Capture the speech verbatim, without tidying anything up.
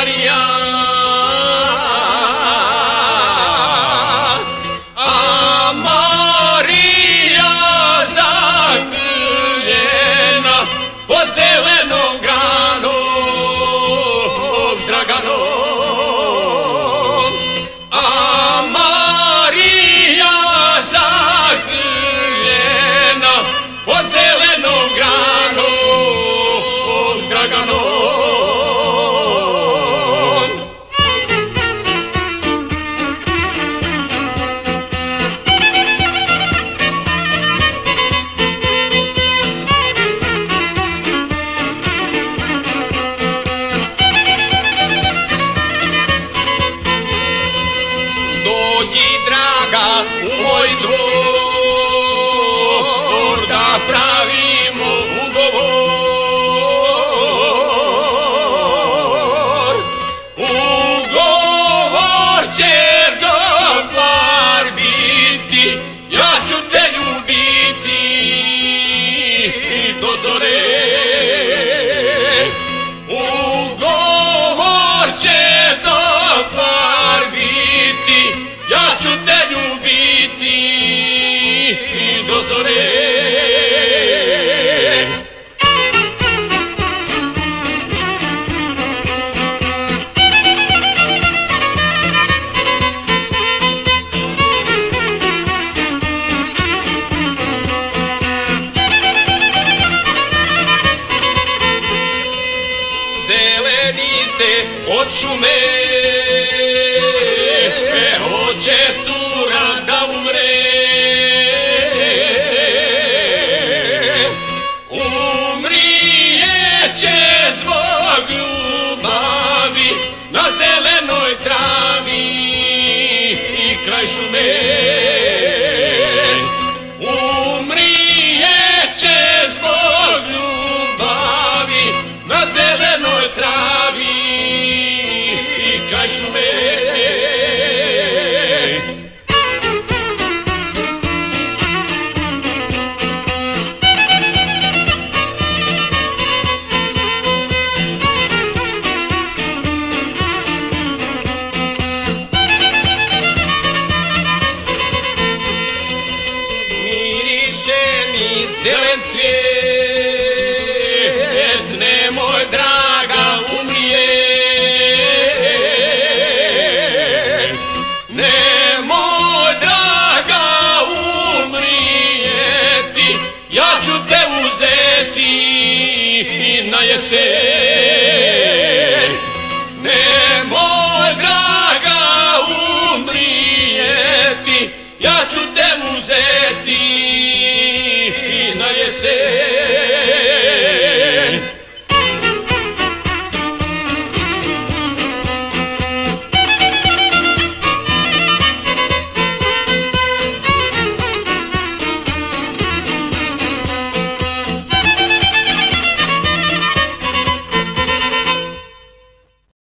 Marija, a Marija zagrljena pod zelenom granom, Draganom, a Marija zagrljena pod zelenom granom, Draganom. Dođi, draga, u moj dvor, da pravimo ugovor. Ugovor će dobar biti, ja ću te ljubiti do zore. Ugovor će dobar biti, ja ću te ljubiti do zore. Zeleni se od šume, hoće cura da umre. Umrijeće zbog ljubavi na zelenoj travi i kraj šume. Umrijeće zbog ljubavi na zelenoj travi i kraj šume. Zelen cvijet, nemoj, draga, umrijet. Nemoj, draga, umrijeti, ja ću te uzeti na jesen. Nemoj, draga, umrijeti, ja ću te uzeti